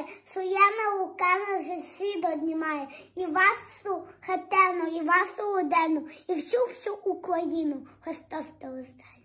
знає, своїми руками вже світ однімає. І вашу хатину, і вашу родину, і всю Україну Христос рождає.